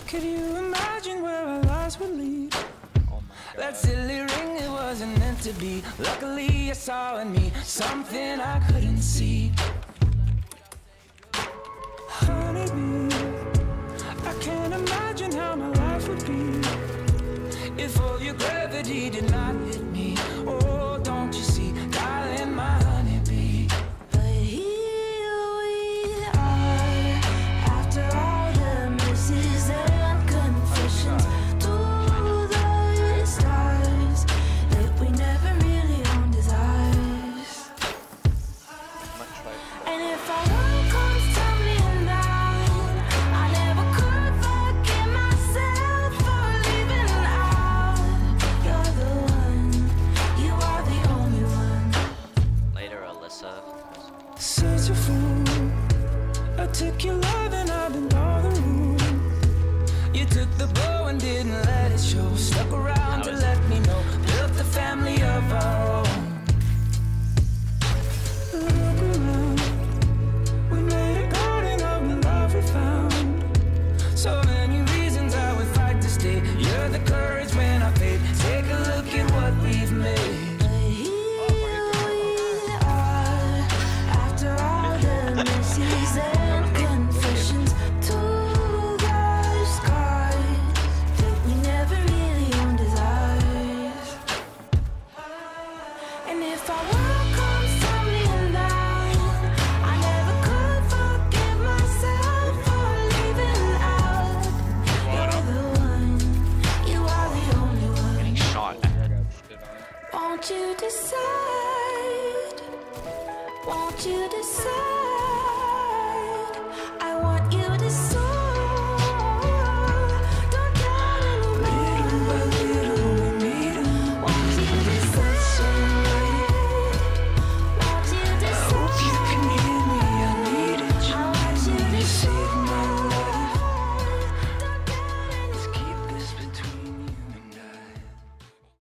Could you imagine where our lives would lead? That silly ring, it wasn't meant to be. Luckily I saw in me something I couldn't see. Honeybee, I can't imagine how my life would be if all your gravity did not hit me. Oh, don't you see, darling, my honeybee. But here we are, after all the misses and confessions to the stars that we never really owned as ours. And if our world comes tumbling down, I never could forgive myself for leaving out. You're the one, you are the only one. Later, Alyssa. Such a fool, I took your love and I bent all the rules. You took the blow and didn't let it show. Stuck around to let me know. Built a family of our own. Look around, we made a garden of the love we found. So many reasons I would fight to stay. You're the courage when I fade. Take a look at what we've made. But here we are, after all the misses and confessions to the scars that we never really owned as ours. And if our world comes tumbling down, I never could forgive myself for leaving out. You're the one, you are the only one. Getting shot. Won't you decide? Won't you decide?